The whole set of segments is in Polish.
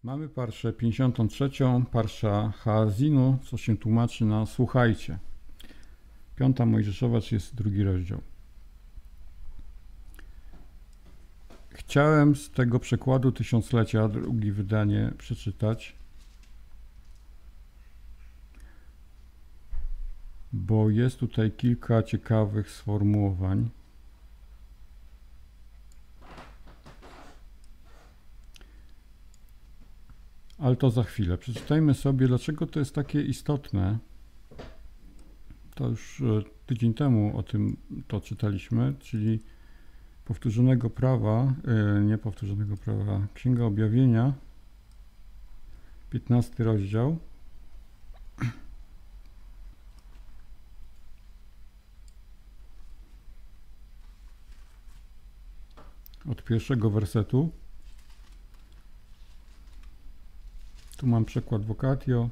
Mamy parszę 53, parsza Haazinu, co się tłumaczy na słuchajcie. 5 Mojżeszowa, 32 rozdział. Chciałem z tego przekładu tysiąclecia, drugie wydanie, przeczytać, bo jest tutaj kilka ciekawych sformułowań. Ale to za chwilę. Przeczytajmy sobie, dlaczego to jest takie istotne. To już tydzień temu o tym to czytaliśmy, czyli powtórzonego prawa, niepowtórzonego prawa, Księga Objawienia, 15 rozdział. Od pierwszego wersetu. Tu mam przykład vocatio.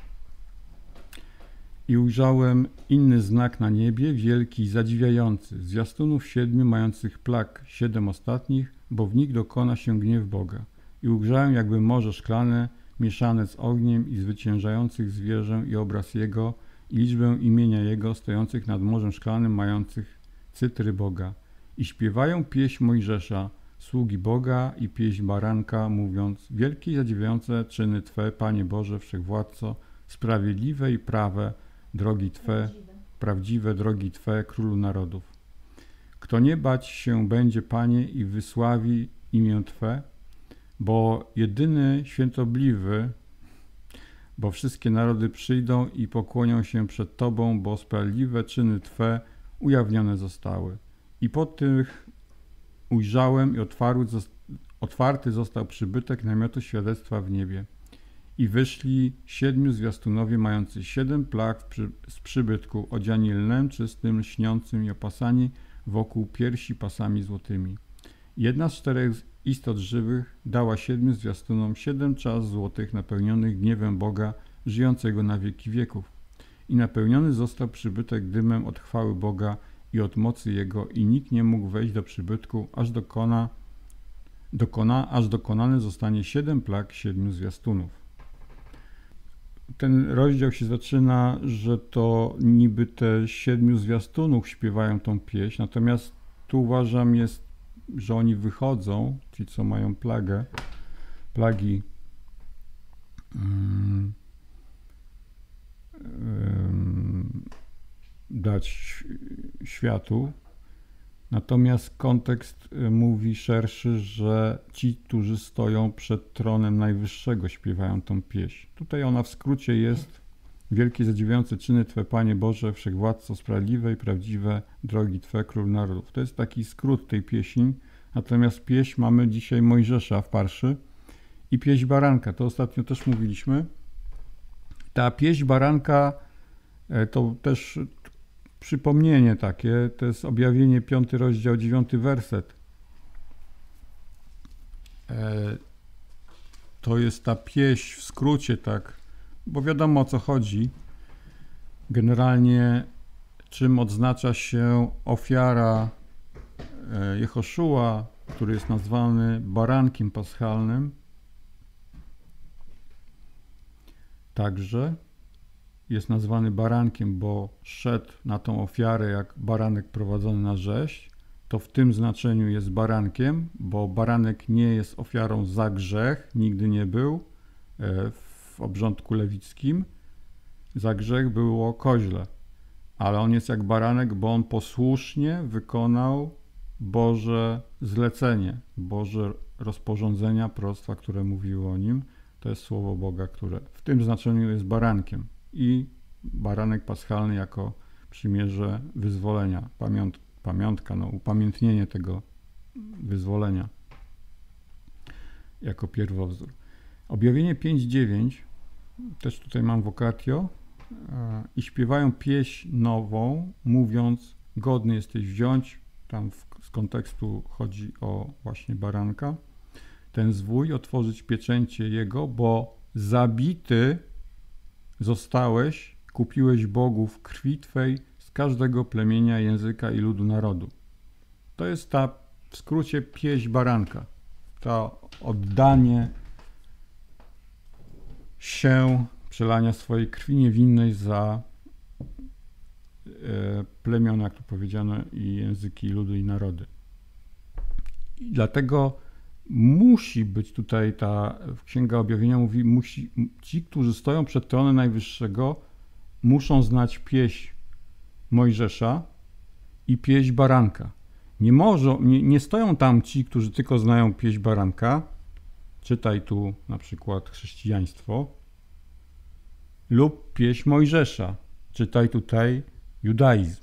I ujrzałem inny znak na niebie, wielki i zadziwiający, zwiastunów 7 mających plag, 7 ostatnich, bo w nich dokona się gniew Boga. I ujrzałem jakby morze szklane, mieszane z ogniem i zwyciężających zwierzę i obraz Jego i liczbę imienia Jego, stojących nad morzem szklanym, mających cytry Boga. I śpiewają pieśń Mojżesza, sługi Boga i pieśń Baranka, mówiąc: wielkie i zadziwiające czyny Twe, Panie Boże, Wszechwładco, sprawiedliwe i prawe, drogi Twe, prawdziwe drogi Twe, Królu narodów. Kto nie bać się będzie, Panie, i wysławi imię Twe, bo jedyny świętobliwy, bo wszystkie narody przyjdą i pokłonią się przed Tobą, bo sprawiedliwe czyny Twe ujawnione zostały. I po tych ujrzałem i otwarty został przybytek namiotu świadectwa w niebie. I wyszli 7 zwiastunowie mający 7 plag z przybytku, odziani lnem czystym, lśniącym i opasani wokół piersi pasami złotymi. Jedna z 4 istot żywych dała 7 zwiastunom 7 czas złotych napełnionych gniewem Boga, żyjącego na wieki wieków. I napełniony został przybytek dymem od chwały Boga i od mocy Jego, i nikt nie mógł wejść do przybytku, aż dokonane zostanie 7 plag 7 zwiastunów. Ten rozdział się zaczyna, że to niby te 7 zwiastunów śpiewają tą pieśń, natomiast tu uważam jest, że oni wychodzą, ci co mają plagi dać światu. Natomiast kontekst mówi szerszy, że ci, którzy stoją przed tronem Najwyższego, śpiewają tą pieśń. Tutaj ona w skrócie jest: wielkie zadziwiające czyny Twe, Panie Boże, Wszechwładco, sprawiedliwe i prawdziwe drogi Twe, Król Narodów. To jest taki skrót tej pieśni. Natomiast pieśń mamy dzisiaj Mojżesza w parszy i pieśń Baranka. To ostatnio też mówiliśmy. Ta pieśń Baranka to też przypomnienie takie, to jest Objawienie 5 rozdział 9 werset. To jest ta pieśń w skrócie, tak, bo wiadomo o co chodzi. Generalnie czym odznacza się ofiara Jehoszua, który jest nazwany barankiem paschalnym. Także jest nazwany barankiem, bo szedł na tą ofiarę jak baranek prowadzony na rzeź. To w tym znaczeniu jest barankiem, bo baranek nie jest ofiarą za grzech, nigdy nie był w obrządku lewickim. Za grzech było koźle, ale on jest jak baranek, bo on posłusznie wykonał Boże zlecenie, Boże rozporządzenia, proroctwa, które mówiły o nim. To jest słowo Boga, które w tym znaczeniu jest barankiem. I baranek paschalny jako przymierze wyzwolenia, pamiątka, upamiętnienie tego wyzwolenia jako pierwowzór. Objawienie 5:9, też tutaj mam vocatio, i śpiewają pieśń nową, mówiąc: godny jesteś wziąć, tam z kontekstu chodzi o właśnie baranka, ten zwój, otworzyć pieczęcie jego, bo zabity zostałeś, kupiłeś bogów krwi Twej z każdego plemienia, języka i ludu narodu. To jest ta w skrócie pieśń baranka. To oddanie się przelania swojej krwi niewinnej za plemiona, jak tu powiedziano, i języki, ludy i narody. I dlatego musi być tutaj Księga Objawienia mówi, ci, którzy stoją przed tronem Najwyższego, muszą znać pieśń Mojżesza i pieśń Baranka. Nie stoją tam ci, którzy tylko znają pieśń Baranka, czytaj tu na przykład chrześcijaństwo, lub pieśń Mojżesza, czytaj tutaj judaizm.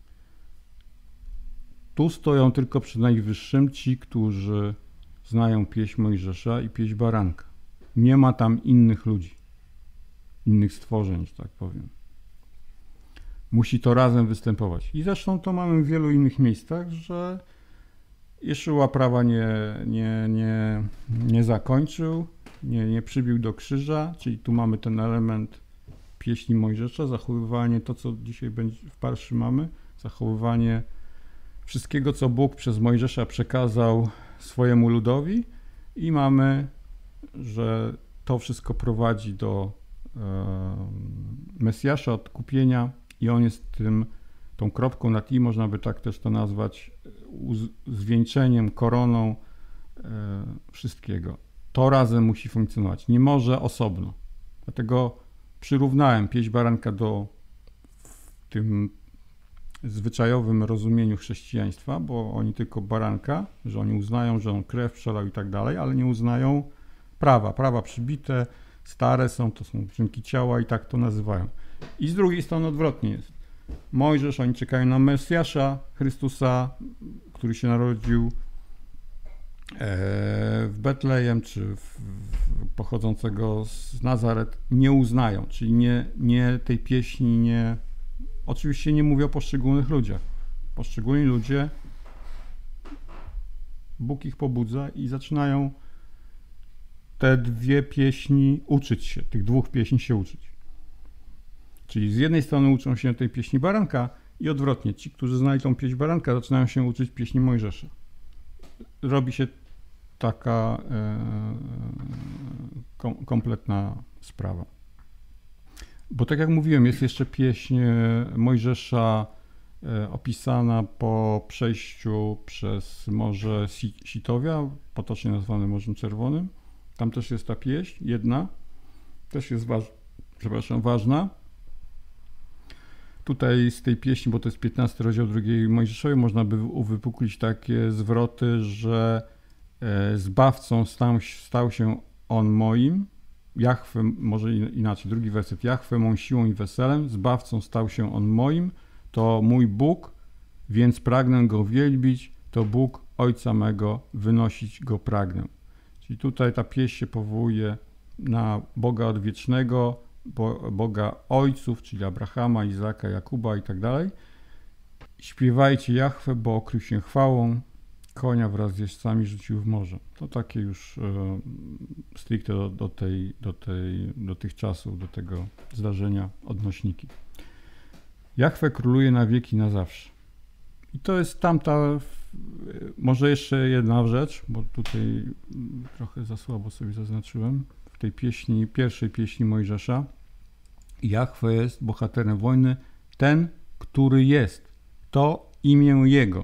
Tu stoją tylko przed Najwyższym ci, którzy znają pieśń Mojżesza i pieśń Baranka. Nie ma tam innych ludzi, innych stworzeń, że tak powiem. Musi to razem występować. I zresztą to mamy w wielu innych miejscach, że Jeszua prawa nie zakończył, nie przybił do krzyża, czyli tu mamy ten element pieśni Mojżesza, zachowywanie to, co dzisiaj w parszy mamy, zachowywanie wszystkiego, co Bóg przez Mojżesza przekazał swojemu ludowi i mamy, że to wszystko prowadzi do Mesjasza, odkupienia i on jest tą kropką nad i, można by tak też to nazwać, zwieńczeniem, koroną wszystkiego. To razem musi funkcjonować, nie może osobno. Dlatego przyrównałem pieśń Baranka w tym zwyczajowym rozumieniu chrześcijaństwa, bo oni tylko Baranka, że oni uznają, że on krew przelał i tak dalej, ale nie uznają prawa przybite, stare są, to są uczynki ciała i tak to nazywają. I z drugiej strony odwrotnie jest. Mojżesz, oni czekają na Mesjasza, Chrystusa, który się narodził w Betlejem, czy pochodzącego z Nazaret, nie uznają, czyli nie tej pieśni, oczywiście nie mówię o poszczególnych ludziach. Poszczególni ludzie, Bóg ich pobudza i zaczynają te dwie pieśni uczyć się, tych dwóch pieśni się uczyć. Czyli z jednej strony uczą się tej pieśni Baranka i odwrotnie. Ci, którzy znali tą pieśń Baranka, zaczynają się uczyć pieśni Mojżesza. Robi się taka kompletna sprawa. Bo tak jak mówiłem, jest jeszcze pieśń Mojżesza opisana po przejściu przez Morze Sitowia, potocznie nazwane Morzem Czerwonym. Tam też jest ta pieśń, jedna, też jest ważna. Tutaj z tej pieśni, bo to jest 15 rozdział 2 Mojżeszowej, można by uwypuklić takie zwroty, że Zbawcą stał się On moim, Jahwe, może inaczej, drugi werset, Jahwe mą siłą i weselem, Zbawcą stał się On moim, to mój Bóg, więc pragnę Go wielbić, to Bóg Ojca mego, wynosić Go pragnę. Czyli tutaj ta pieśń się powołuje na Boga odwiecznego, Boga ojców, czyli Abrahama, Izaka, Jakuba i tak dalej. Śpiewajcie Jahwe, bo okrył się chwałą, konia wraz z jeźdźcami rzucił w morze. To takie już stricte do tych czasów, do tego zdarzenia odnośniki. Jahwe króluje na wieki, na zawsze. I to jest może jeszcze jedna rzecz, bo tutaj trochę za słabo sobie zaznaczyłem, w tej pieśni, pierwszej pieśni Mojżesza. Jahwe jest bohaterem wojny, ten, który jest. To imię Jego.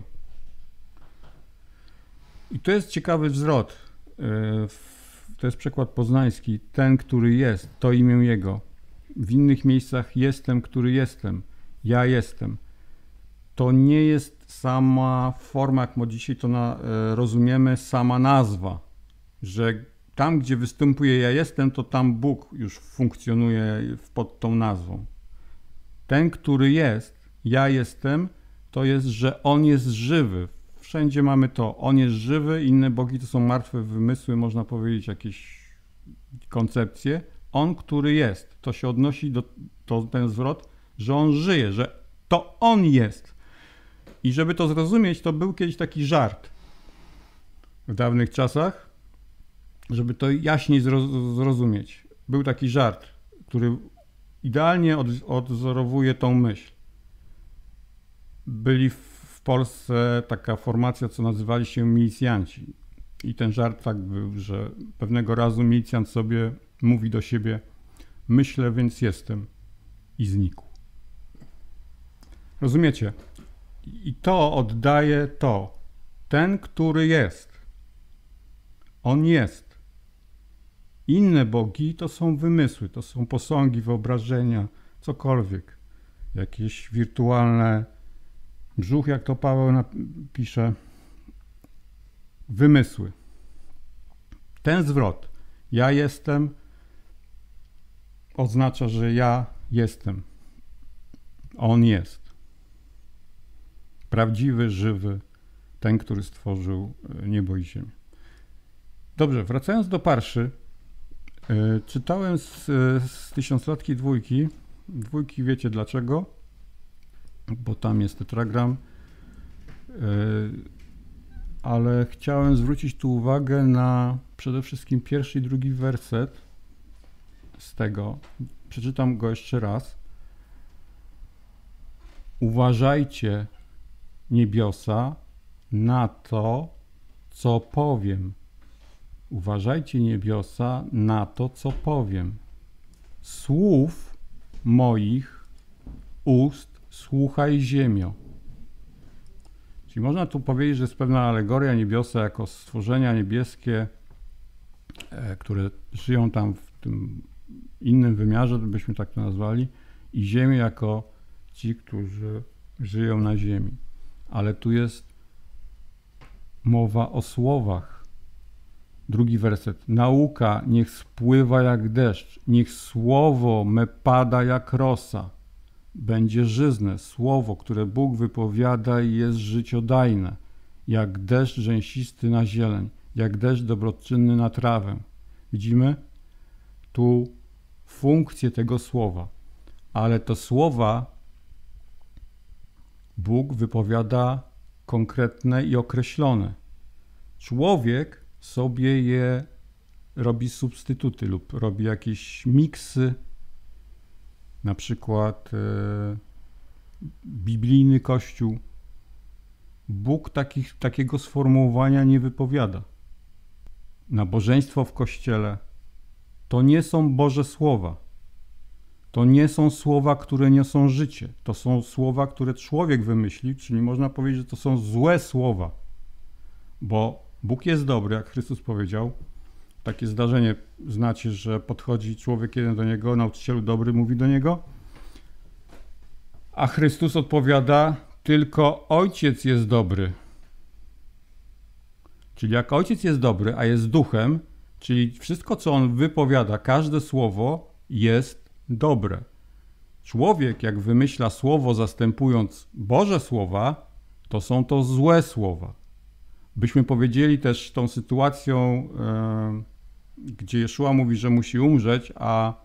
I to jest ciekawy zwrot. To jest przekład poznański. Ten, który jest, to imię Jego. W innych miejscach jestem, który jestem. Ja jestem. To nie jest sama forma, jak my dzisiaj to rozumiemy, sama nazwa, że tam, gdzie występuje ja jestem, to tam Bóg już funkcjonuje pod tą nazwą. Ten, który jest, ja jestem, to jest, że On jest żywy. Wszędzie mamy to. On jest żywy, inne bogi to są martwe wymysły, można powiedzieć, jakieś koncepcje. On, który jest. To się odnosi do ten zwrot, że On żyje, że to On jest. I żeby to zrozumieć, to był kiedyś taki żart w dawnych czasach, żeby to jaśniej zrozumieć. Był taki żart, który idealnie odwzorowuje tą myśl. Byli w Polsce taka formacja, co nazywali się milicjanci. I ten żart tak był, że pewnego razu milicjant sobie mówi do siebie: myślę, więc jestem i znikł. Rozumiecie? I to oddaje to. Ten, który jest. On jest. Inne bogi to są wymysły, to są posągi, wyobrażenia, cokolwiek. Jakieś wirtualne brzuch, jak to Paweł pisze. Wymysły. Ten zwrot, ja jestem, oznacza, że ja jestem. On jest. Prawdziwy, żywy, ten, który stworzył niebo i ziemię. Dobrze, wracając do Parszy, czytałem z Tysiąclatki dwójki. Dwójki wiecie dlaczego? Bo tam jest tetragram. Ale chciałem zwrócić tu uwagę na przede wszystkim pierwszy i drugi werset z tego. Przeczytam go jeszcze raz. Uważajcie, niebiosa, na to, co powiem. Uważajcie, niebiosa, na to, co powiem. Słów moich ust słuchaj, ziemio. Czyli można tu powiedzieć, że jest pewna alegoria niebiosa jako stworzenia niebieskie, które żyją tam w tym innym wymiarze, byśmy tak to nazwali, i ziemię jako ci, którzy żyją na ziemi. Ale tu jest mowa o słowach. Drugi werset. Nauka niech spływa jak deszcz, niech słowo me pada jak rosa. Będzie żyzne słowo, które Bóg wypowiada i jest życiodajne, jak deszcz rzęsisty na zieleń, jak deszcz dobroczynny na trawę. Widzimy tu funkcję tego słowa, ale to słowa Bóg wypowiada konkretne i określone. Człowiek sobie je robi substytuty lub robi jakieś miksy, na przykład biblijny kościół. Bóg takiego sformułowania nie wypowiada. Nabożeństwo w kościele to nie są Boże słowa. To nie są słowa, które niosą życie. To są słowa, które człowiek wymyślił, czyli można powiedzieć, że to są złe słowa. Bo Bóg jest dobry, jak Chrystus powiedział. Takie zdarzenie znacie, że podchodzi człowiek jeden do niego, nauczycielu dobry mówi do niego, a Chrystus odpowiada, tylko Ojciec jest dobry. Czyli jak Ojciec jest dobry, a jest duchem, czyli wszystko, co On wypowiada, każde słowo jest dobre. Człowiek, jak wymyśla słowo zastępując Boże słowa, to są to złe słowa. Byśmy powiedzieli też tą sytuacją, gdzie Jeszua mówi, że musi umrzeć, a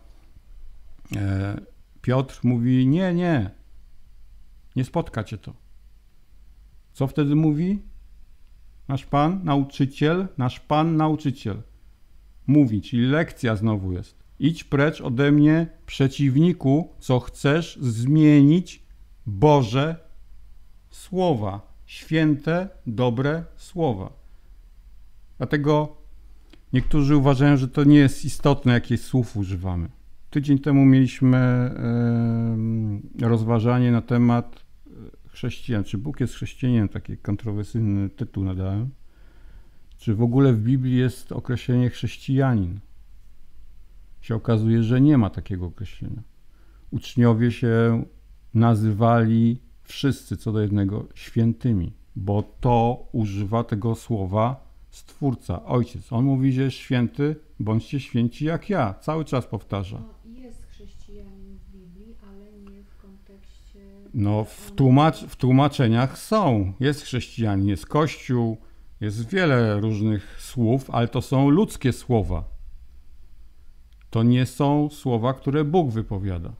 Piotr mówi, nie spotka cię to. Co wtedy mówi nasz Pan, nauczyciel? Nasz Pan, nauczyciel mówi, czyli lekcja znowu jest. Idź precz ode mnie, przeciwniku, co chcesz zmienić Boże słowa. Święte, dobre słowa. Dlatego niektórzy uważają, że to nie jest istotne, jakie słów używamy. Tydzień temu mieliśmy rozważanie na temat chrześcijan. Czy Bóg jest chrześcijaninem? Taki kontrowersyjny tytuł nadałem. Czy w ogóle w Biblii jest określenie chrześcijanin? Się okazuje, że nie ma takiego określenia. Uczniowie się nazywali wszyscy co do jednego świętymi, bo to używa tego słowa Stwórca, Ojciec. On mówi, że jest święty, bądźcie święci jak ja. Cały czas powtarza. Jest chrześcijanin w Biblii, ale nie w kontekście... No, w tłumaczeniach są. Jest chrześcijanin, jest Kościół, jest wiele różnych słów, ale to są ludzkie słowa. To nie są słowa, które Bóg wypowiada.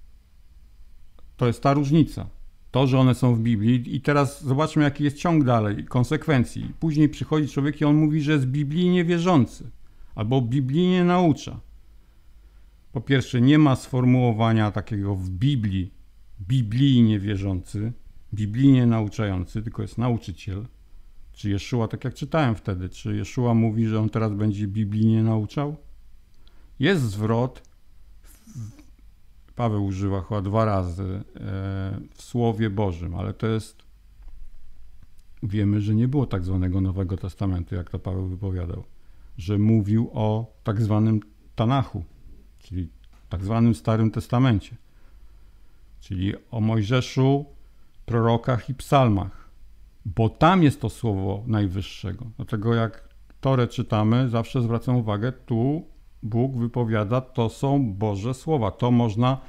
To jest ta różnica. To, że one są w Biblii i teraz zobaczmy, jaki jest ciąg dalej, konsekwencji. Później przychodzi człowiek i on mówi, że jest biblijnie wierzący albo biblijnie naucza. Po pierwsze, nie ma sformułowania takiego w Biblii biblijnie wierzący, biblijnie nauczający, tylko jest nauczyciel. Czy Jeszua, tak jak czytałem wtedy, czy Jeszua mówi, że on teraz będzie biblijnie nauczał? Jest zwrot Paweł używa chyba 2 razy w Słowie Bożym, ale to jest, wiemy, że nie było tak zwanego Nowego Testamentu, jak to Paweł wypowiadał, że mówił o tak zwanym Tanachu, czyli tak zwanym Starym Testamencie, czyli o Mojżeszu, prorokach i psalmach, bo tam jest to słowo najwyższego. Dlatego jak Torę czytamy, zawsze zwracam uwagę, tu Bóg wypowiada, to są Boże słowa. To można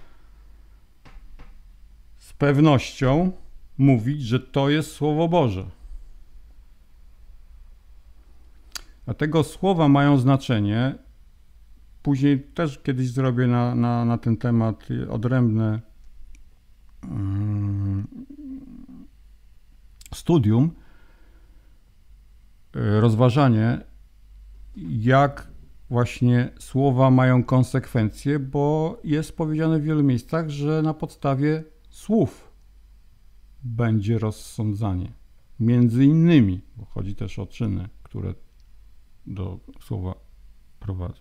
z pewnością mówić, że to jest Słowo Boże. Dlatego słowa mają znaczenie. Później też kiedyś zrobię na ten temat odrębne studium, rozważanie, jak właśnie słowa mają konsekwencje, bo jest powiedziane w wielu miejscach, że na podstawie słów będzie rozsądzanie. Między innymi, bo chodzi też o czyny, które do słowa prowadzą.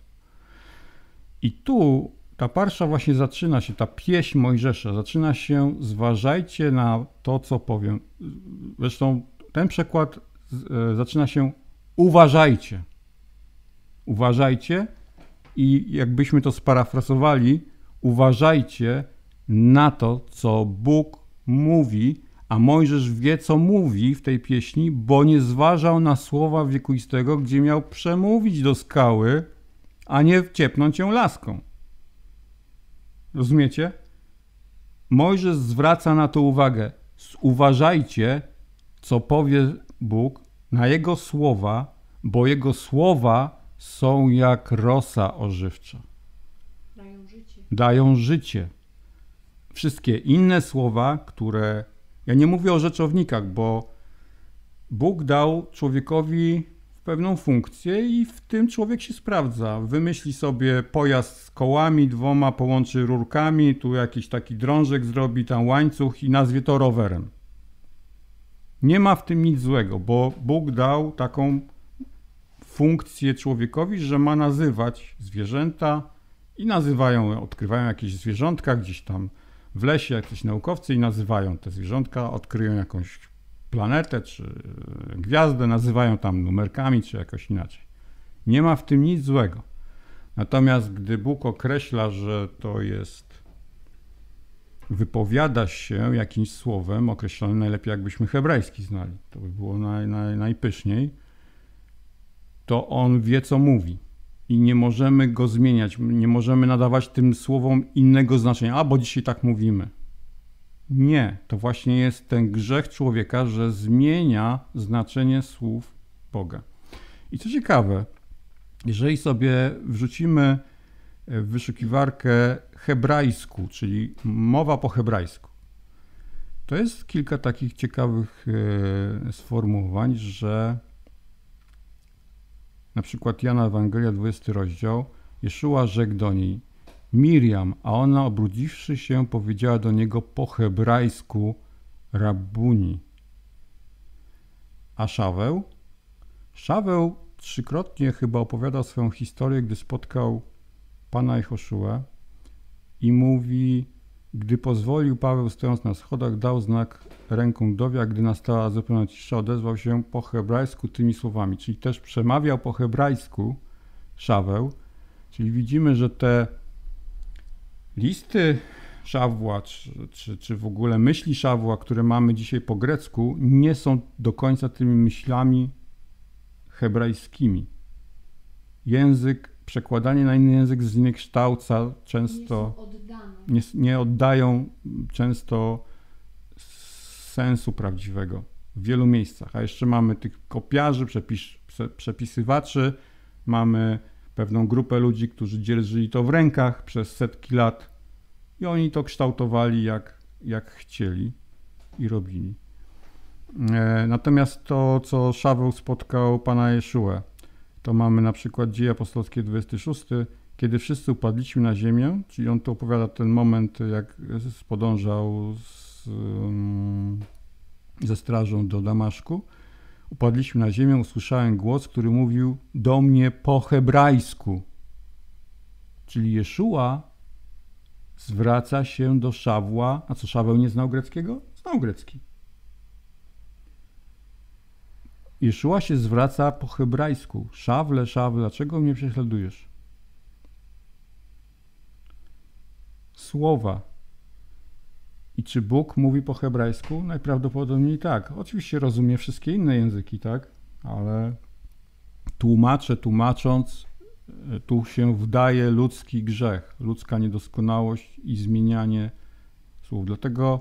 I tu ta parsza właśnie zaczyna się, ta pieśń Mojżesza zaczyna się, zważajcie na to, co powiem. Zresztą ten przekład zaczyna się uważajcie. Uważajcie i jakbyśmy to sparafrazowali, uważajcie na to, co Bóg mówi, a Mojżesz wie, co mówi w tej pieśni, bo nie zważał na słowa wiekuistego, gdzie miał przemówić do skały, a nie wciepnąć ją laską. Rozumiecie? Mojżesz zwraca na to uwagę. Uważajcie, co powie Bóg, na Jego słowa, bo Jego słowa są jak rosa ożywcza. Dają życie. Dają życie. Wszystkie inne słowa, które... Ja nie mówię o rzeczownikach, bo Bóg dał człowiekowi pewną funkcję i w tym człowiek się sprawdza. Wymyśli sobie pojazd z kołami 2, połączy rurkami, tu jakiś taki drążek zrobi, tam łańcuch i nazwie to rowerem. Nie ma w tym nic złego, bo Bóg dał taką funkcję człowiekowi, że ma nazywać zwierzęta i nazywają, odkrywają jakieś zwierzątka gdzieś tam w lesie, jacyś naukowcy i nazywają te zwierzątka, odkryją jakąś planetę czy gwiazdę, nazywają tam numerkami czy jakoś inaczej. Nie ma w tym nic złego. Natomiast gdy Bóg określa, że to jest, wypowiada się jakimś słowem określonym, najlepiej jakbyśmy hebrajski znali, to by było najpyszniej, to On wie, co mówi i nie możemy go zmieniać, nie możemy nadawać tym słowom innego znaczenia, bo dzisiaj tak mówimy. Nie, to właśnie jest ten grzech człowieka, że zmienia znaczenie słów Boga. I co ciekawe, jeżeli sobie wrzucimy w wyszukiwarkę hebrajsku, czyli mowa po hebrajsku, to jest kilka takich ciekawych sformułowań, że na przykład Jana Ewangelia, 20 rozdział, Jeszua rzekł do niej: Miriam, a ona obrudziwszy się powiedziała do niego po hebrajsku Rabbuni. A Szaweł? Szaweł 3-krotnie chyba opowiadał swoją historię, gdy spotkał Pana Jehoszuę i mówi: gdy pozwolił Paweł, stojąc na schodach, dał znak ręką Dowia, gdy nastała zupełna cisza, odezwał się po hebrajsku tymi słowami, czyli też przemawiał po hebrajsku Szaweł, czyli widzimy, że te listy Szawła, czy w ogóle myśli Szawła, które mamy dzisiaj po grecku, nie są do końca tymi myślami hebrajskimi. Język, przekładanie na inny język zniekształca często, nie oddają często sensu prawdziwego w wielu miejscach. A jeszcze mamy tych kopiarzy, przepisywaczy, mamy pewną grupę ludzi, którzy dzierżyli to w rękach przez setki lat i oni to kształtowali jak chcieli i robili. Natomiast to, co Szaweł spotkał Pana Jeszuę, to mamy na przykład Dzieje Apostolskie 26, kiedy wszyscy upadliśmy na ziemię, czyli on to opowiada ten moment, jak podążał ze strażą do Damaszku. Upadliśmy na ziemię, usłyszałem głos, który mówił do mnie po hebrajsku. Czyli Jeszua zwraca się do Szawła. A co, Szaweł nie znał greckiego? Znał grecki. Jeszua się zwraca po hebrajsku. Szawle, Szawle, dlaczego mnie prześladujesz? Słowa. I czy Bóg mówi po hebrajsku? Najprawdopodobniej tak. Oczywiście rozumie wszystkie inne języki, tak? Ale tłumacząc, tu się wdaje ludzki grzech, ludzka niedoskonałość i zmienianie słów. Dlatego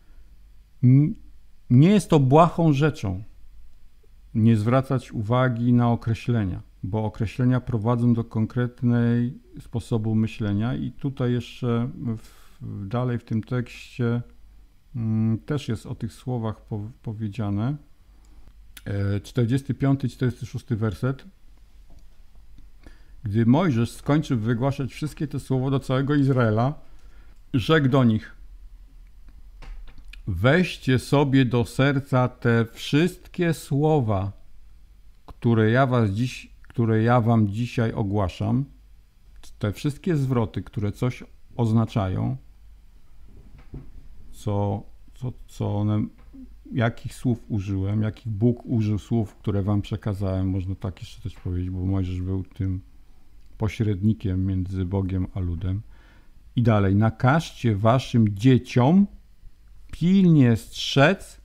nie jest to błahą rzeczą nie zwracać uwagi na określenia, bo określenia prowadzą do konkretnej sposobu myślenia i tutaj jeszcze dalej w tym tekście też jest o tych słowach powiedziane. 45 i 46 werset. Gdy Mojżesz skończył wygłaszać wszystkie te słowa do całego Izraela, rzekł do nich: weźcie sobie do serca te wszystkie słowa, które ja wam dzisiaj ogłaszam, te wszystkie zwroty, które coś oznaczają, co one, jakich słów użyłem, jakich Bóg użył słów, które wam przekazałem, można tak jeszcze coś powiedzieć, bo Mojżesz był tym pośrednikiem między Bogiem a ludem. I dalej, nakażcie waszym dzieciom pilnie strzec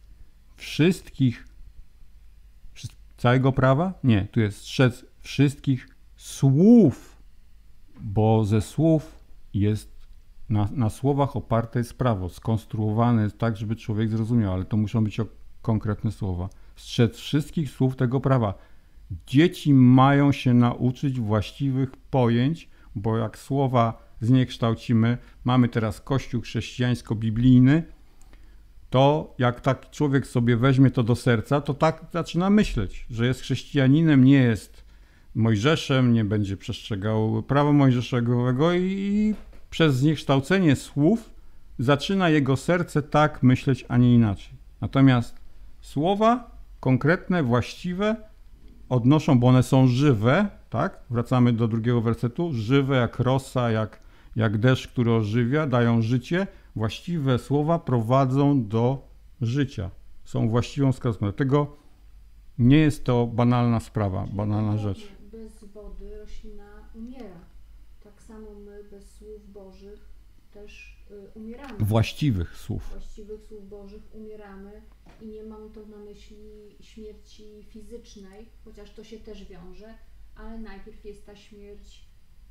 całego prawa? Nie, tu jest strzec wszystkich słów, bo ze słów jest, na słowach oparte jest prawo, skonstruowane jest tak, żeby człowiek zrozumiał, ale to muszą być konkretne słowa. Strzec wszystkich słów tego prawa. Dzieci mają się nauczyć właściwych pojęć, bo jak słowa zniekształcimy, mamy teraz kościół chrześcijańsko-biblijny, to jak taki człowiek sobie weźmie to do serca, to tak zaczyna myśleć, że jest chrześcijaninem, nie jest Mojżeszem, nie będzie przestrzegał prawa mojżeszowego i przez zniekształcenie słów zaczyna jego serce tak myśleć, a nie inaczej. Natomiast słowa konkretne, właściwe odnoszą, bo one są żywe, tak? Wracamy do drugiego wersetu, żywe jak rosa, jak deszcz, który ożywia, dają życie. Właściwe słowa prowadzą do życia. Są właściwą wskazówką. Dlatego nie jest to banalna sprawa, banalna rzecz. Bez wody roślina umiera. Tak samo my bez słów Bożych też umieramy. Właściwych słów. Właściwych słów Bożych umieramy i nie mam to na myśli śmierci fizycznej, chociaż to się też wiąże, ale najpierw jest ta śmierć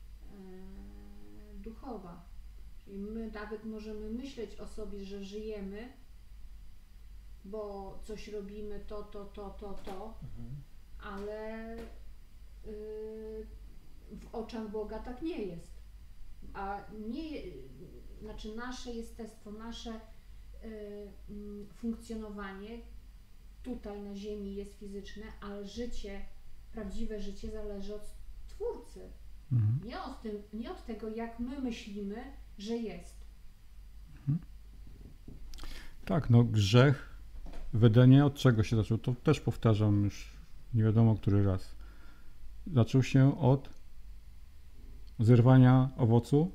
duchowa. Czyli my nawet możemy myśleć o sobie, że żyjemy, bo coś robimy, ale w oczach Boga tak nie jest. A nie, znaczy nasze jestestwo, nasze funkcjonowanie tutaj na ziemi jest fizyczne, ale życie, prawdziwe życie zależy od Twórcy. Nie od tego, jak my myślimy, że jest. Tak, no grzech w Edenie od czego się zaczął? To też powtarzam już nie wiadomo który raz. Zaczął się od zerwania owocu.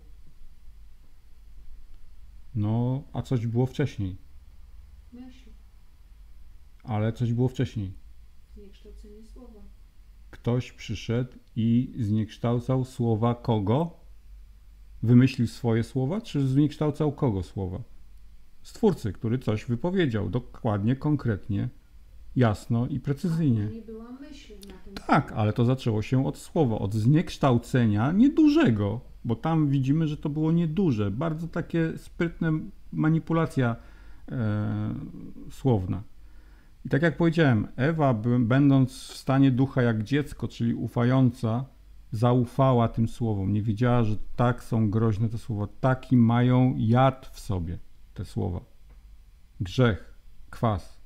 No, a coś było wcześniej. Myśl. Ale coś było wcześniej. Zniekształcenie słowa. Ktoś przyszedł i zniekształcał słowa kogo? Wymyślił swoje słowa, czy zniekształcał kogo słowa? Stwórcy, który coś wypowiedział dokładnie, konkretnie, jasno i precyzyjnie. Nie była myśl na tym. Tak, ale to zaczęło się od słowa, od zniekształcenia niedużego, bo tam widzimy, że to było nieduże, bardzo takie sprytne manipulacja słowna. I tak jak powiedziałem, Ewa, będąc w stanie ducha jak dziecko, czyli ufająca, zaufała tym słowom. Nie wiedziała, że tak są groźne te słowa. Taki mają jad w sobie te słowa. Grzech, kwas.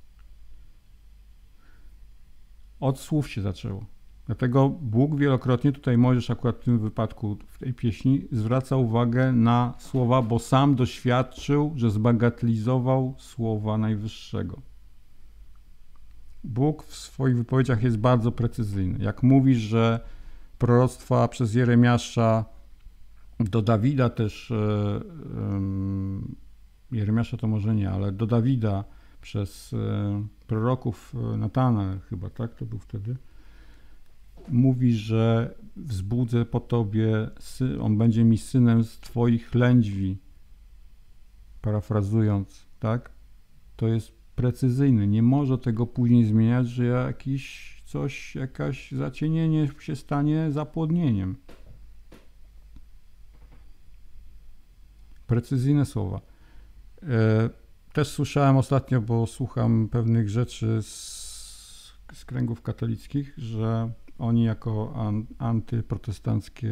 Od słów się zaczęło. Dlatego Bóg wielokrotnie, tutaj Mojżesz akurat w tym wypadku, w tej pieśni, zwraca uwagę na słowa, bo sam doświadczył, że zbagatelizował słowa Najwyższego. Bóg w swoich wypowiedziach jest bardzo precyzyjny. Jak mówi, że proroctwa przez Jeremiasza do Dawida też, Jeremiasza to może nie, ale do Dawida przez proroków Natana chyba, tak? To był wtedy. Mówi, że wzbudzę po tobie, on będzie mi synem z twoich lędźwi. Parafrazując, tak? To jest precyzyjny. Nie może tego później zmieniać, że jakaś zacienienie się stanie zapłodnieniem. Precyzyjne słowa. Też słyszałem ostatnio, bo słucham pewnych rzeczy z kręgów katolickich, że oni jako antyprotestanckie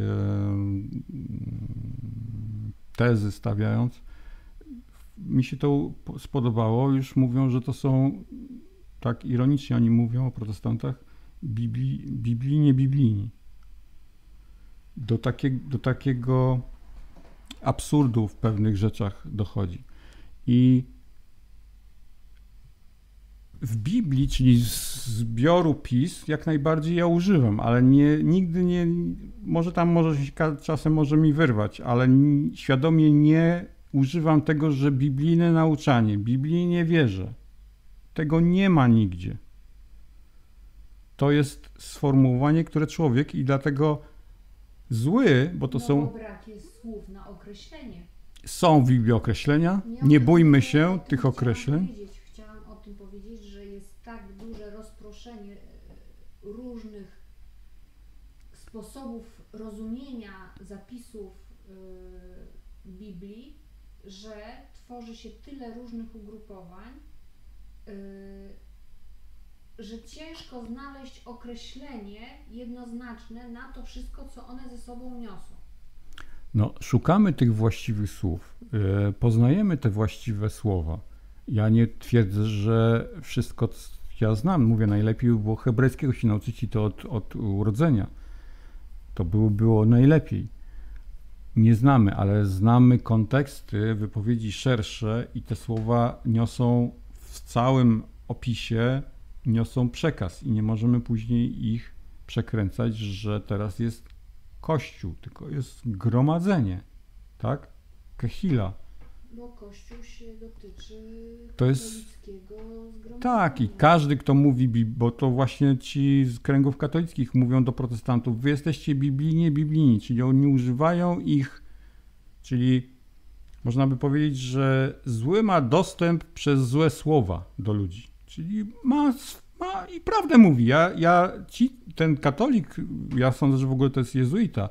tezy stawiając, mi się to spodobało, już mówią, że to są, tak ironicznie oni mówią o protestantach, biblijni. Do takiego absurdu w pewnych rzeczach dochodzi. I w Biblii, czyli z zbioru pism, jak najbardziej ja używam, ale nigdy nie, może czasem może mi wyrwać, ale świadomie nie używam tego, że biblijne nauczanie, Biblii nie wierzę. Tego nie ma nigdzie. To jest sformułowanie, które człowiek i dlatego zły, bo to są... Bo brak jest słów na określenie. Są w Biblii określenia, nie bójmy się tych określeń. Chciałam o tym powiedzieć, że jest tak duże rozproszenie różnych sposobów rozumienia zapisów Biblii, że tworzy się tyle różnych ugrupowań, że ciężko znaleźć określenie jednoznaczne na to wszystko, co one ze sobą niosą. No, szukamy tych właściwych słów, poznajemy te właściwe słowa. Ja nie twierdzę, że wszystko ja znam, mówię, najlepiej by było hebrajskiego się nauczyć i to od urodzenia. To było najlepiej. Nie znamy, ale znamy konteksty, wypowiedzi szersze i te słowa niosą w całym opisie, niosą przekaz i nie możemy później ich przekręcać, że teraz jest Kościół, tylko jest gromadzenie, tak? Kehila. Bo Kościół się dotyczy to jest katolickiego zgromadzenia. Tak, i każdy, kto mówi, bo to właśnie ci z kręgów katolickich mówią do protestantów, wy jesteście biblijni, czyli oni używają ich, czyli można by powiedzieć, że zły ma dostęp przez złe słowa do ludzi, czyli ma i prawdę mówi. Ten katolik, ja sądzę, że w ogóle to jest jezuita,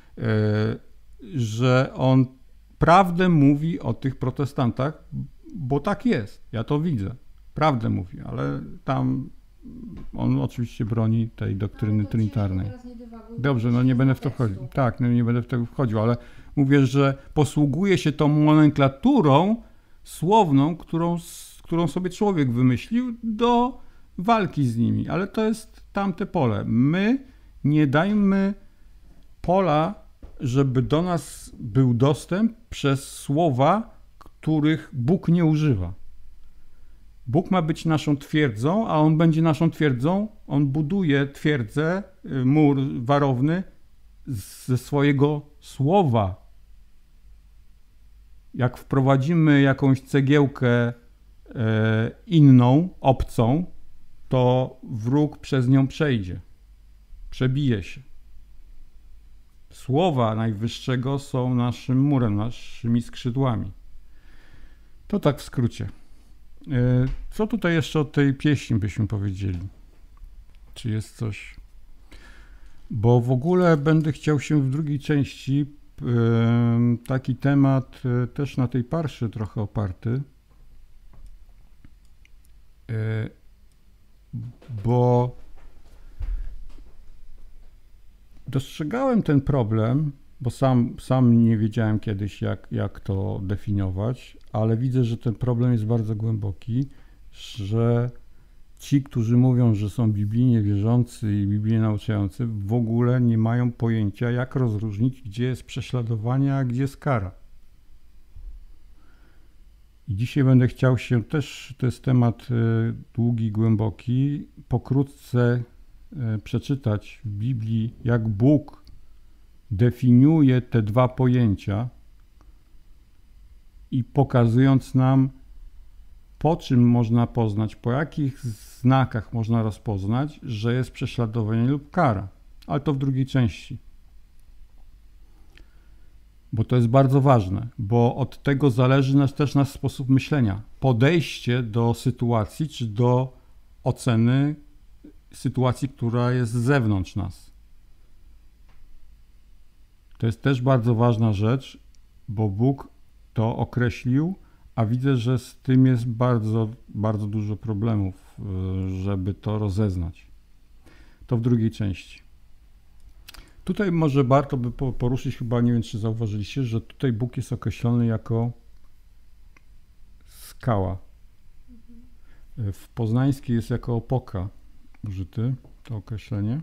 że on prawdę mówi o tych protestantach, bo tak jest, ja to widzę. Prawdę mówi, ale tam on oczywiście broni tej doktryny trinitarnej. Dobrze, no nie będę w to wchodził. Tak, no nie będę w to wchodził, ale mówię, że posługuje się tą nomenklaturą słowną, którą sobie człowiek wymyślił do walki z nimi, ale to jest tamte pole. My nie dajmy pola, żeby do nas był dostęp przez słowa, których Bóg nie używa. Bóg ma być naszą twierdzą, a On będzie naszą twierdzą. On buduje twierdzę, mur warowny ze swojego słowa. Jak wprowadzimy jakąś cegiełkę inną, obcą, to wróg przez nią przejdzie, przebije się. Słowa Najwyższego są naszym murem, naszymi skrzydłami. To tak w skrócie. Co tutaj jeszcze o tej pieśni byśmy powiedzieli? Czy jest coś? Bo w ogóle będę chciał się w drugiej części taki temat też na tej parszy trochę oparty, bo dostrzegałem ten problem, bo sam nie wiedziałem kiedyś, jak to definiować, ale widzę, że ten problem jest bardzo głęboki, że ci, którzy mówią, że są biblijnie wierzący i biblijnie nauczający, w ogóle nie mają pojęcia, jak rozróżnić, gdzie jest prześladowanie, a gdzie jest kara. I dzisiaj będę chciał się też, to jest temat długi, głęboki, pokrótce przeczytać w Biblii, jak Bóg definiuje te dwa pojęcia i pokazując nam, po czym można poznać, po jakich znakach można rozpoznać, że jest prześladowanie lub kara. Ale to w drugiej części. Bo to jest bardzo ważne, bo od tego zależy też nasz sposób myślenia. Podejście do sytuacji, czy do oceny sytuacji, która jest z zewnątrz nas. To jest też bardzo ważna rzecz, bo Bóg to określił, a widzę, że z tym jest bardzo, bardzo dużo problemów, żeby to rozeznać. To w drugiej części. Tutaj może warto by poruszyć, chyba nie wiem, czy zauważyliście, że tutaj Bóg jest określony jako skała. W poznańskiej jest jako opoka użyty to określenie.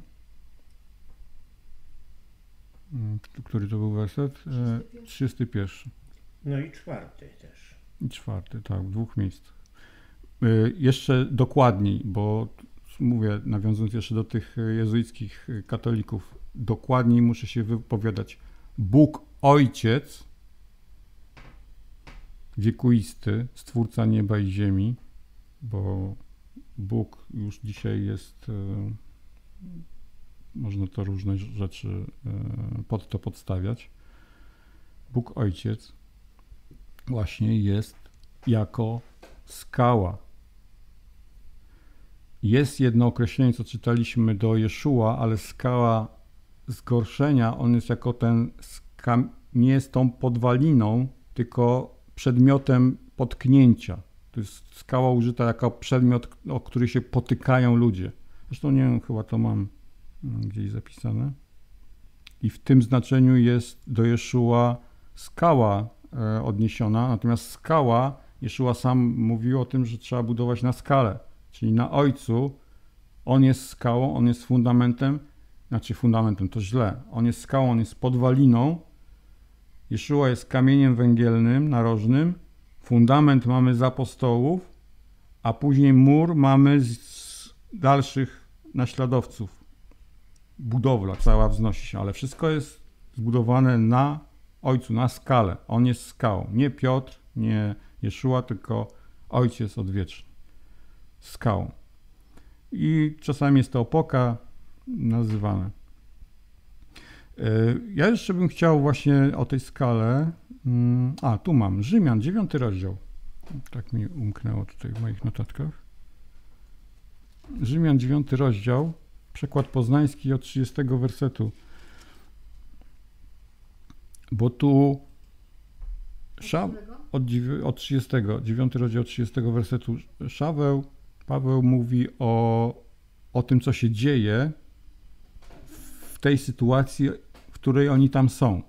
Który to był werset? 31. No i 4 też. I 4, tak, w 2 miejscach. Jeszcze dokładniej, bo mówię, nawiązując jeszcze do tych jezuickich katolików, dokładniej muszę się wypowiadać. Bóg Ojciec, wiekuisty, Stwórca nieba i ziemi, bo Bóg już dzisiaj jest, można to różne rzeczy pod to podstawiać. Bóg Ojciec właśnie jest jako skała. Jest jedno określenie, co czytaliśmy do Jeszua, ale skała zgorszenia, on jest jako ten, nie jest tą podwaliną, tylko przedmiotem potknięcia. To jest skała użyta jako przedmiot, o który się potykają ludzie. Zresztą nie wiem, chyba to mam gdzieś zapisane. I w tym znaczeniu jest do Jeszua skała odniesiona, natomiast skała, Jeszua sam mówił o tym, że trzeba budować na skale, czyli na Ojcu. On jest skałą, on jest fundamentem, fundamentem to źle, on jest skałą, on jest podwaliną. Jeszua jest kamieniem węgielnym, narożnym, fundament mamy z apostołów, a później mur mamy z dalszych naśladowców. Budowla cała wznosi się, ale wszystko jest zbudowane na Ojcu, na skalę. On jest skałą. Nie Piotr, nie Jeszua, tylko Ojciec odwieczny. Skałą. I czasami jest to opoka nazywane. Ja jeszcze bym chciał właśnie o tej skale. Tu mam. Rzymian, 9 rozdział. Tak mi umknęło tutaj w moich notatkach. Rzymian, 9 rozdział. Przekład poznański od 30 wersetu. Bo tu od 30, 9 rozdział 30 wersetu Paweł mówi o tym, co się dzieje w tej sytuacji, w której oni tam są.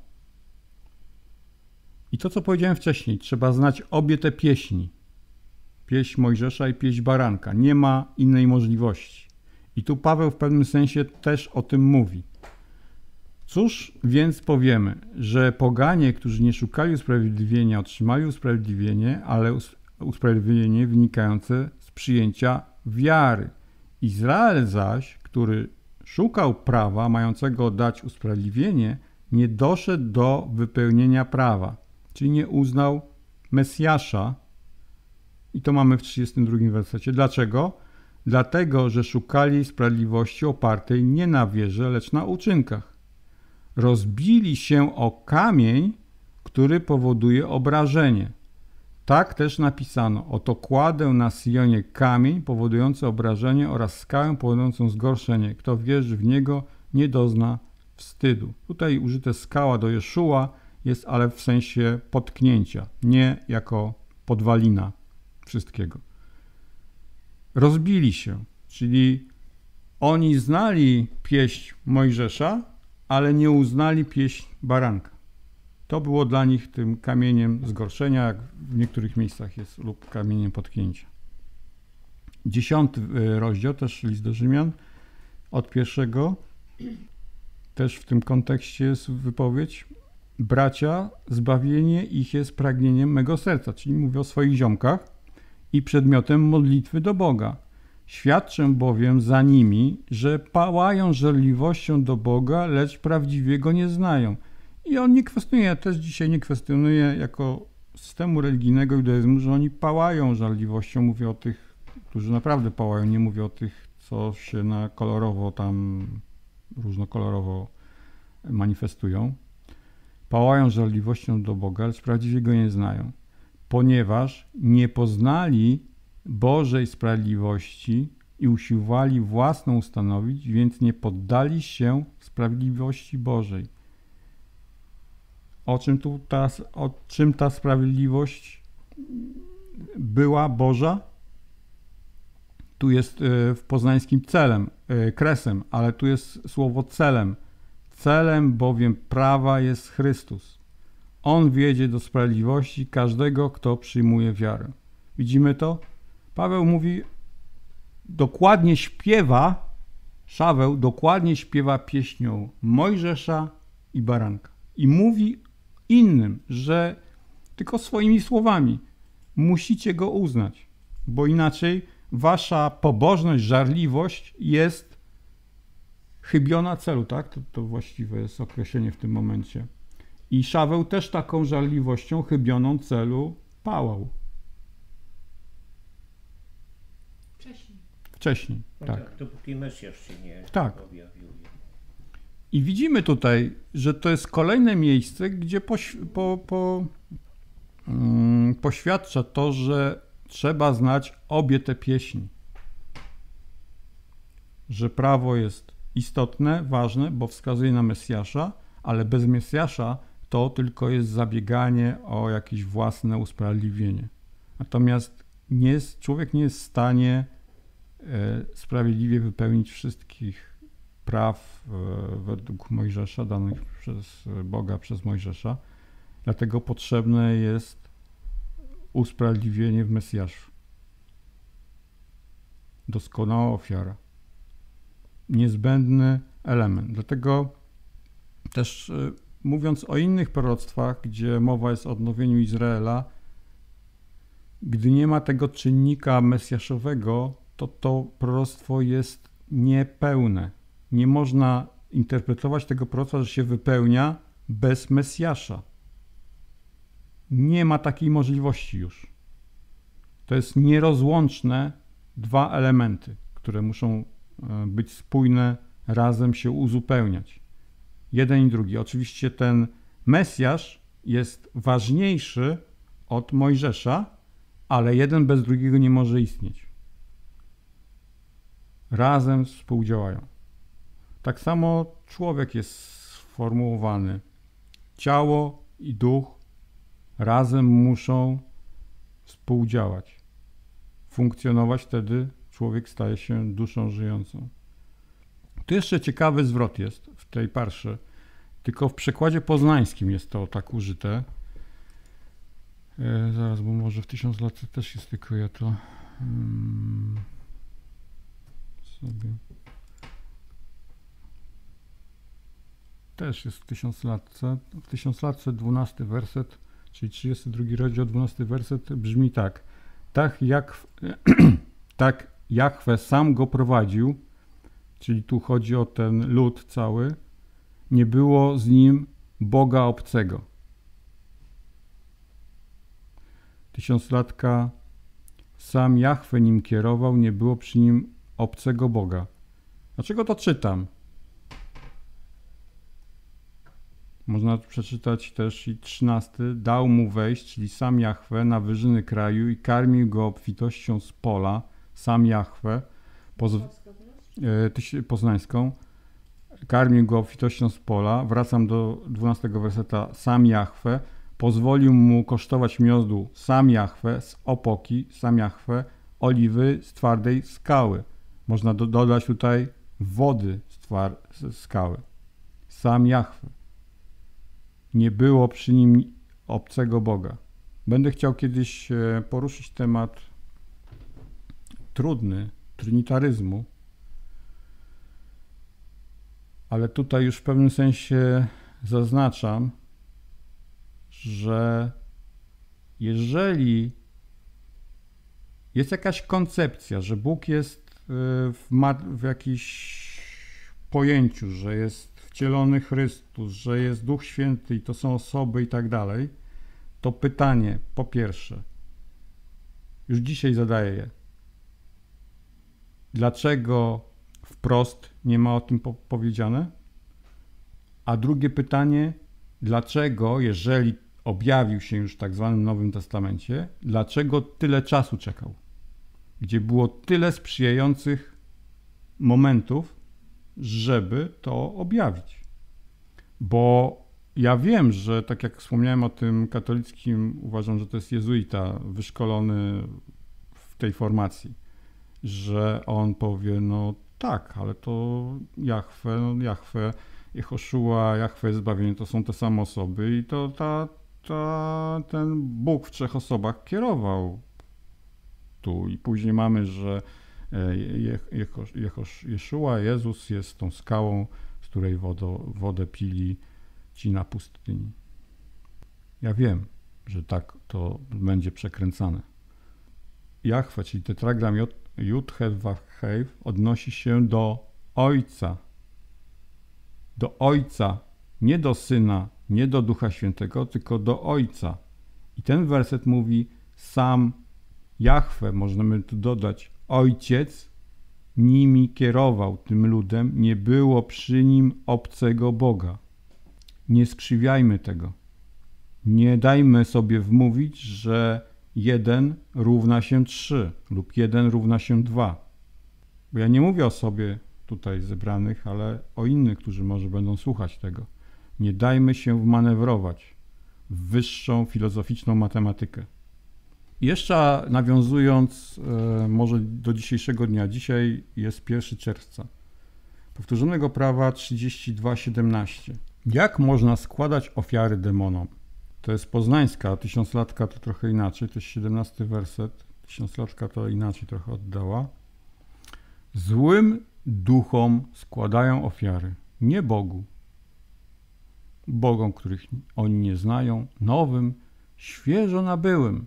I to, co powiedziałem wcześniej, trzeba znać obie te pieśni. Pieśń Mojżesza i pieśń Baranka. Nie ma innej możliwości. I tu Paweł w pewnym sensie też o tym mówi. Cóż więc powiemy, że poganie, którzy nie szukali usprawiedliwienia, otrzymali usprawiedliwienie, ale usprawiedliwienie wynikające z przyjęcia wiary. Izrael zaś, który szukał prawa mającego dać usprawiedliwienie, nie doszedł do wypełnienia prawa, czyli nie uznał Mesjasza. I to mamy w 32 wersecie. Dlaczego? Dlatego, że szukali sprawiedliwości opartej nie na wierze, lecz na uczynkach. Rozbili się o kamień, który powoduje obrażenie. Tak też napisano: oto kładę na Sionie kamień powodujący obrażenie oraz skałę powodującą zgorszenie. Kto wierzy w niego, nie dozna wstydu. Tutaj użyte skała do Jeszua jest ale w sensie potknięcia, nie jako podwalina wszystkiego. Rozbili się, czyli oni znali pieśń Mojżesza, ale nie uznali pieśń Baranka. To było dla nich tym kamieniem zgorszenia, jak w niektórych miejscach jest, lub kamieniem potknięcia. 10 rozdział, też list do Rzymian, od 1, też w tym kontekście jest wypowiedź: bracia, zbawienie ich jest pragnieniem mego serca, czyli mówię o swoich ziomkach i przedmiotem modlitwy do Boga. Świadczę bowiem za nimi, że pałają żarliwością do Boga, lecz prawdziwie Go nie znają. I on nie kwestionuje, ja też dzisiaj nie kwestionuję jako systemu religijnego judaizmu, że oni pałają żarliwością. Mówię o tych, którzy naprawdę pałają, nie mówię o tych, co się na kolorowo tam, różnokolorowo manifestują. Pałają żarliwością do Boga, lecz prawdziwie Go nie znają, ponieważ nie poznali Bożej sprawiedliwości i usiłowali własną ustanowić, więc nie poddali się sprawiedliwości Bożej. O czym ta sprawiedliwość była Boża? Tu jest w poznańskim kresem, ale tu jest słowo celem. Celem bowiem prawa jest Chrystus. On wiedzie do sprawiedliwości każdego, kto przyjmuje wiarę. Widzimy to? Paweł mówi, Szaweł dokładnie śpiewa pieśnią Mojżesza i Baranka. I mówi innym, że tylko swoimi słowami musicie go uznać, bo inaczej wasza pobożność, żarliwość jest chybiona celu, tak? To właściwe jest określenie w tym momencie. I Szaweł też taką żarliwością chybioną celu pałał. Wcześniej, No tak. Dopóki Mesjasz się nie objawił. I widzimy tutaj, że to jest kolejne miejsce, gdzie poświadcza to, że trzeba znać obie te pieśni. Że prawo jest istotne, ważne, bo wskazuje na Mesjasza, ale bez Mesjasza to tylko jest zabieganie o jakieś własne usprawiedliwienie. Natomiast człowiek nie jest w stanie sprawiedliwie wypełnić wszystkich praw według Mojżesza, danych przez Boga, przez Mojżesza. Dlatego potrzebne jest usprawiedliwienie w Mesjaszu. Doskonała ofiara. Niezbędny element. Dlatego też mówiąc o innych proroctwach, gdzie mowa jest o odnowieniu Izraela, gdy nie ma tego czynnika mesjaszowego, to proroctwo jest niepełne. Nie można interpretować tego proroctwa, że się wypełnia bez Mesjasza. Nie ma takiej możliwości już. To jest nierozłączne dwa elementy, które muszą być spójne, razem się uzupełniać. Jeden i drugi. Oczywiście ten Mesjasz jest ważniejszy od Mojżesza, ale jeden bez drugiego nie może istnieć. Razem współdziałają. Tak samo człowiek jest sformułowany. Ciało i duch razem muszą współdziałać. Funkcjonować, wtedy człowiek staje się duszą żyjącą. Tu jeszcze ciekawy zwrot jest w tej parszy, tylko w przekładzie poznańskim jest to tak użyte. Zaraz, bo może w 1000 lat też jest, tylko ja to sobie... Też jest w 1000 latce. W 1000 latce 12 werset, czyli 32 rozdział, 12 werset brzmi tak. Tak Jahwe sam go prowadził, czyli tu chodzi o ten lud cały, nie było z nim Boga obcego. 1000-latka, sam Jahwe nim kierował, nie było przy nim obcego Boga. Dlaczego to czytam? Można przeczytać też i 13. Dał mu wejść, czyli sam Jahwe, na wyżyny kraju i karmił go obfitością z pola, sam Jahwe, poznańską, karmił go obfitością z pola. Wracam do 12 werseta. Sam Jahwe pozwolił mu kosztować miodu, sam Jahwe, z opoki, sam Jahwe, oliwy z twardej skały. Można dodać tutaj wody z skały. Sam Jahwe. Nie było przy nim obcego Boga. Będę chciał kiedyś poruszyć temat trudny, trinitaryzmu, ale tutaj już w pewnym sensie zaznaczam, że jeżeli jest jakaś koncepcja, że Bóg jest w jakimś pojęciu, że jest wcielony Chrystus, że jest Duch Święty i to są osoby i tak dalej, to pytanie po pierwsze, już dzisiaj zadaję je, dlaczego wprost nie ma o tym powiedziane? A drugie pytanie, dlaczego, jeżeli objawił się już w tak zwanym Nowym Testamencie, dlaczego tyle czasu czekał? Gdzie było tyle sprzyjających momentów, żeby to objawić. Bo ja wiem, że tak jak wspomniałem o tym katolickim, uważam, że to jest jezuita wyszkolony w tej formacji, że on powie, no tak, ale to Jahwe, Jehoszua, Jahwe, zbawienie to są te same osoby i to ten Bóg w 3 osobach kierował tu. I później mamy, że Jeszua, Jezus jest tą skałą, z której wodę pili ci na pustyni. Ja wiem, że tak to będzie przekręcane. Jahwe, czyli tetragram Jud, He, Waw, Hej, odnosi się do Ojca. Do Ojca, nie do Syna, nie do Ducha Świętego, tylko do Ojca. I ten werset mówi, sam Jahwe, możemy tu dodać, Ojciec nimi kierował, tym ludem, nie było przy nim obcego Boga. Nie skrzywiajmy tego. Nie dajmy sobie wmówić, że 1 równa się 3 lub 1 równa się 2. Bo ja nie mówię o sobie tutaj zebranych, ale o innych, którzy może będą słuchać tego. Nie dajmy się wmanewrować w wyższą filozoficzną matematykę. Jeszcze nawiązując może do dzisiejszego dnia. Dzisiaj jest 1 czerwca. Powtórzonego prawa 32:17. Jak można składać ofiary demonom? To jest poznańska, a tysiąclatka to trochę inaczej. To jest 17 werset. Tysiąclatka to inaczej trochę oddała. Złym duchom składają ofiary, nie Bogu. Bogom, których oni nie znają, nowym, świeżo nabyłym,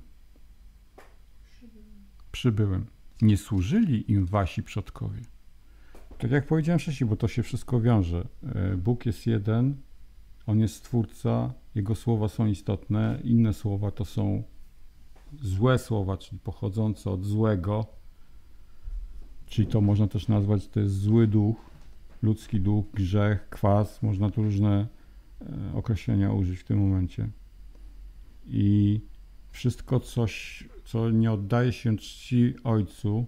przybyłym. Nie służyli im wasi przodkowie. Tak jak powiedziałem wcześniej, bo to się wszystko wiąże. Bóg jest jeden, On jest Stwórca, Jego słowa są istotne, inne słowa to są złe słowa, czyli pochodzące od złego, czyli to można też nazwać, to jest zły duch, ludzki duch, grzech, kwas, można tu różne określenia użyć w tym momencie. I wszystko coś, co nie oddaje się czci Ojcu,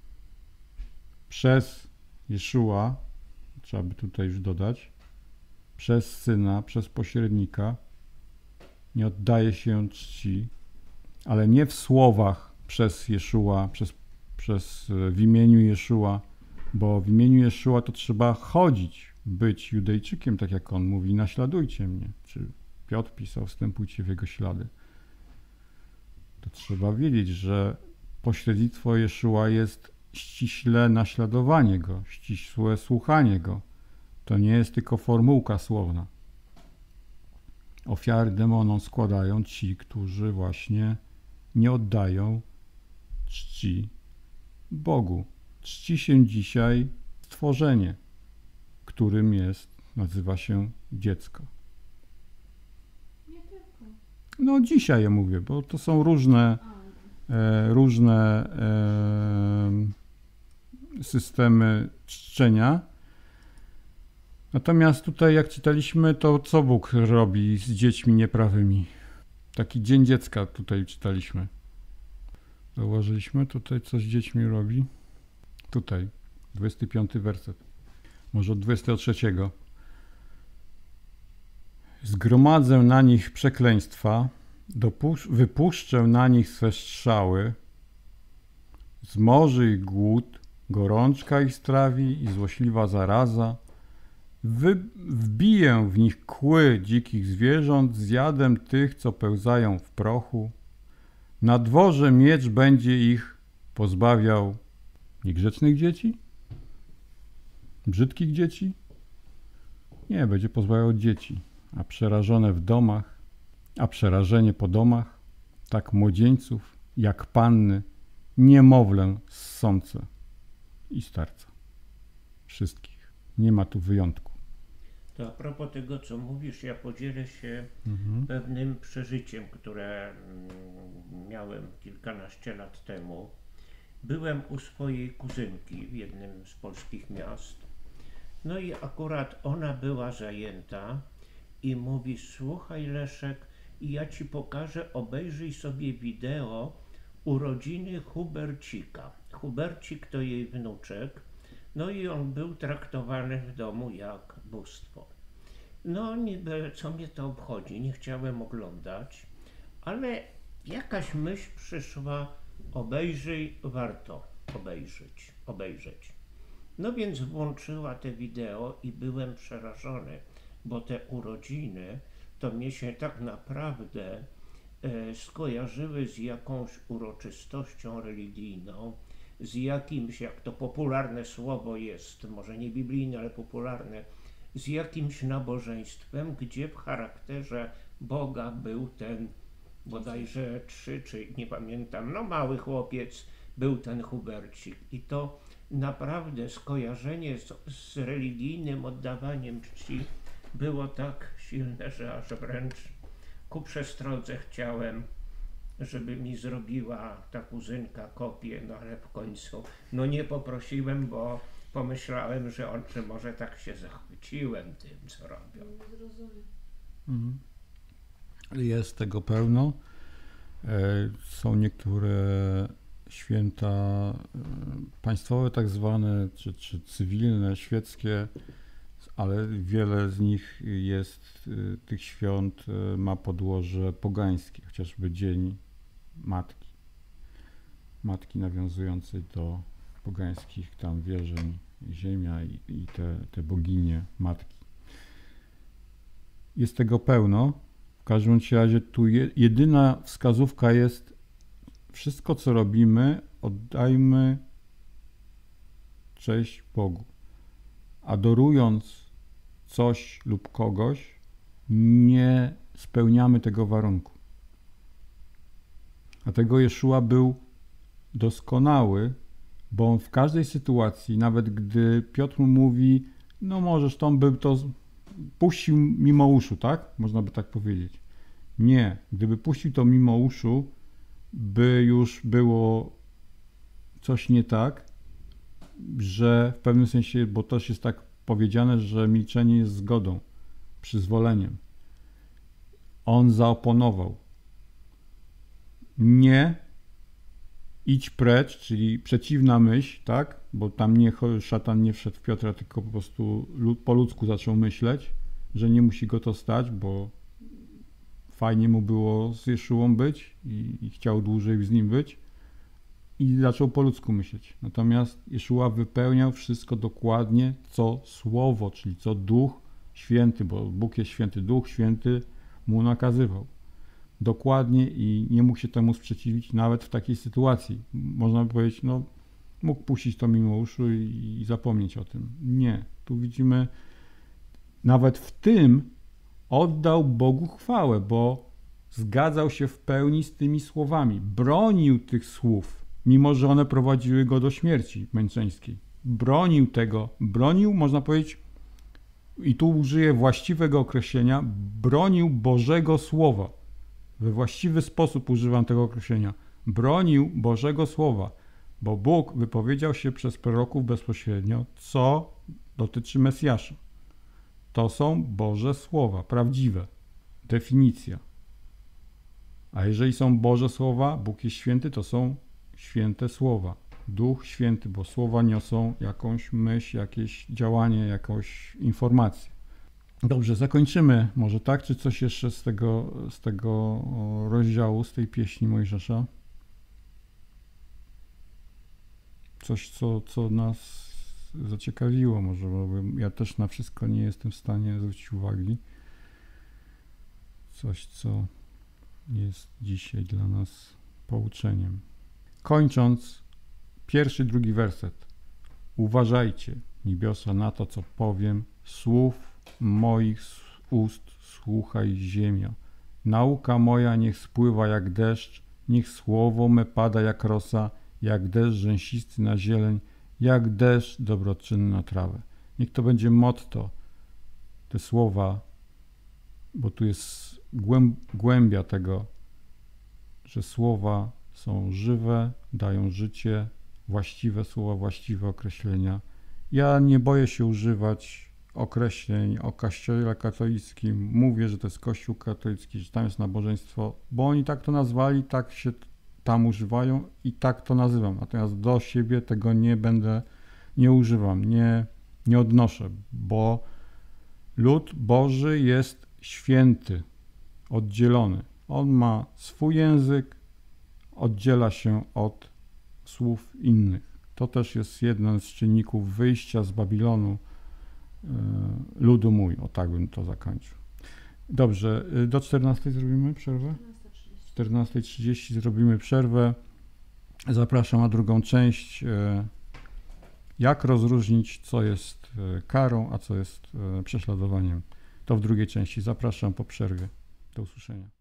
przez Jeszua, trzeba by tutaj już dodać, przez Syna, przez pośrednika, nie oddaje się czci, ale nie w słowach przez Jeszua, w imieniu Jeszua, bo w imieniu Jeszua to trzeba chodzić, być Judejczykiem, tak jak on mówi, naśladujcie mnie. Czy Piotr pisał, wstępujcie w jego ślady. To trzeba wiedzieć, że pośrednictwo Jeszua jest ściśle naśladowanie Go, ścisłe słuchanie Go. To nie jest tylko formułka słowna. Ofiary demonom składają ci, którzy właśnie nie oddają czci Bogu. Czci się dzisiaj stworzenie, którym nazywa się dziecko. Nie tylko. No dzisiaj ja mówię, bo to są różne systemy czczenia. Natomiast tutaj jak czytaliśmy, to co Bóg robi z dziećmi nieprawymi? Taki Dzień Dziecka tutaj czytaliśmy. Zauważyliśmy tutaj, co z dziećmi robi? Tutaj, 25 werset. Może od 23. Zgromadzę na nich przekleństwa, wypuszczę na nich swe strzały, zmoży ich głód, gorączka ich strawi i złośliwa zaraza. Wbiję w nich kły dzikich zwierząt, zjadem tych, co pełzają w prochu. Na dworze miecz będzie ich pozbawiał niegrzecznych dzieci? Brzydkich dzieci? Nie, będzie pozbawiał dzieci, a przerażone w domach, a przerażenie po domach, tak młodzieńców, jak panny, niemowlę ssące. i starca. Wszystkich. Nie ma tu wyjątku. To a propos tego, co mówisz, ja podzielę się pewnym przeżyciem, które miałem kilkanaście lat temu. Byłem u swojej kuzynki w jednym z polskich miast. No i akurat ona była zajęta i mówi: słuchaj Leszek, ja ci pokażę, obejrzyj sobie wideo urodziny Hubercika. Hubercik to jej wnuczek. No i on był traktowany w domu jak bóstwo. No niby, co mnie to obchodzi, nie chciałem oglądać, ale jakaś myśl przyszła: obejrzyj, warto obejrzeć. No więc włączyła te wideo i byłem przerażony, bo te urodziny to mnie się tak naprawdę skojarzyły z jakąś uroczystością religijną, z jakimś, jak to popularne słowo jest, może nie biblijne, ale popularne, z jakimś nabożeństwem, gdzie w charakterze Boga był ten bodajże 3 czy nie pamiętam, no mały chłopiec, był ten Hubercik. I to naprawdę skojarzenie z religijnym oddawaniem czci było tak silne, że aż wręcz ku przestrodze chciałem, żeby mi zrobiła ta kuzynka kopię, no ale w końcu no nie poprosiłem, bo pomyślałem, że może tak się zachwyciłem tym, co robią. Mhm. Jest tego pełno. Są niektóre święta państwowe tak zwane, czy cywilne, świeckie, ale wiele z nich jest, tych świąt ma podłoże pogańskie, chociażby Dzień Matki nawiązującej do pogańskich tam wierzeń, ziemia i te boginie matki. Jest tego pełno. W każdym razie tu jedyna wskazówka jest: wszystko co robimy, oddajmy cześć Bogu. Adorując coś lub kogoś, nie spełniamy tego warunku. Dlatego Jeszua był doskonały, bo on w każdej sytuacji, nawet gdy Piotr mu mówi: no możesz, to on by to puścił mimo uszu, tak? Można by tak powiedzieć. Nie, gdyby puścił to mimo uszu, by już było coś nie tak, że w pewnym sensie, bo też jest tak powiedziane, że milczenie jest zgodą, przyzwoleniem. On zaoponował. Nie, idź precz, czyli przeciwna myśl, tak? Bo tam szatan nie wszedł w Piotra, tylko po prostu po ludzku zaczął myśleć, że nie musi go to stać, bo fajnie mu było z Jeszułą być i chciał dłużej z nim być i zaczął po ludzku myśleć. Natomiast Jeszua wypełniał wszystko dokładnie, co Słowo, czyli co Duch Święty, bo Bóg jest święty, Duch Święty mu nakazywał. Dokładnie i nie mógł się temu sprzeciwić nawet w takiej sytuacji. Można by powiedzieć, no mógł puścić to mimo uszu i zapomnieć o tym. Nie. Tu widzimy, nawet w tym oddał Bogu chwałę, bo zgadzał się w pełni z tymi słowami. Bronił tych słów, mimo że one prowadziły go do śmierci męczeńskiej. Bronił tego, można powiedzieć, i tu użyję właściwego określenia, bronił Bożego Słowa. We właściwy sposób używam tego określenia. Bronił Bożego Słowa, bo Bóg wypowiedział się przez proroków bezpośrednio, co dotyczy Mesjasza. To są Boże Słowa, prawdziwe. Definicja. A jeżeli są Boże Słowa, Bóg jest święty, to są święte Słowa. Duch Święty, bo Słowa niosą jakąś myśl, jakieś działanie, jakąś informację. Dobrze, zakończymy może tak, czy coś jeszcze z tego rozdziału, z tej pieśni Mojżesza? Coś, co nas zaciekawiło może, bo ja też na wszystko nie jestem w stanie zwrócić uwagi. Coś, co jest dzisiaj dla nas pouczeniem. Kończąc, 1. i 2 werset. Uważajcie, niebiosa, na to, co powiem, słów moich ust słuchaj ziemia. Nauka moja niech spływa jak deszcz, niech słowo me pada jak rosa, jak deszcz rzęsisty na zieleń, jak deszcz dobroczynny na trawę. Niech to będzie motto, te słowa, bo tu jest głębia tego, że słowa są żywe, dają życie, właściwe słowa, właściwe określenia. Ja nie boję się używać określeń o Kościele katolickim. Mówię, że to jest Kościół katolicki, że tam jest nabożeństwo, bo oni tak to nazwali, tak się tam używają i tak to nazywam. Natomiast do siebie tego nie używam, nie odnoszę, bo lud Boży jest święty, oddzielony. On ma swój język, oddziela się od słów innych. To też jest jeden z czynników wyjścia z Babilonu ludu mój. O tak bym to zakończył. Dobrze, do 14 zrobimy przerwę? 14:30 zrobimy przerwę. Zapraszam na drugą część. Jak rozróżnić, co jest karą, a co jest prześladowaniem. To w drugiej części. Zapraszam po przerwie. Do usłyszenia.